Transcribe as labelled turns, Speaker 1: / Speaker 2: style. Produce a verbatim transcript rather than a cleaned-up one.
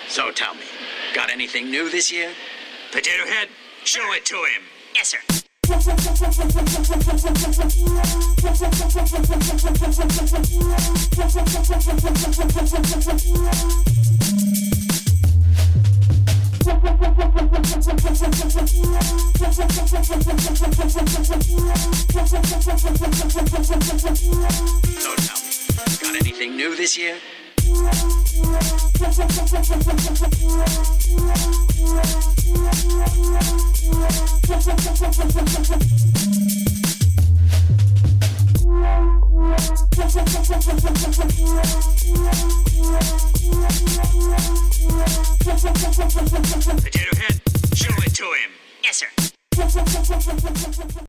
Speaker 1: So tell me, got anything new this year?
Speaker 2: Potato Head, show it to him.
Speaker 3: Yes, sir.
Speaker 1: So tell me, got anything new this year?
Speaker 2: Potato Head, show it to him.
Speaker 3: Yes, sir.